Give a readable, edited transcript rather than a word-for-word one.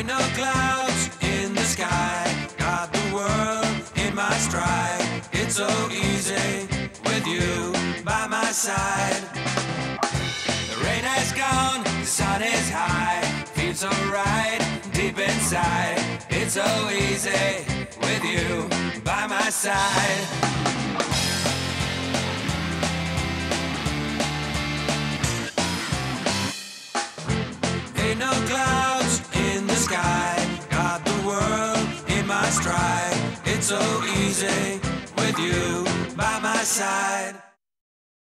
Ain't no clouds in the sky, got the world in my stride. It's so easy with you by my side. The rain has gone, the sun is high, feels so right deep inside. It's so easy with you by my side. Ain't no clouds in the sky, got the world in my stride. It's so easy with you by my side.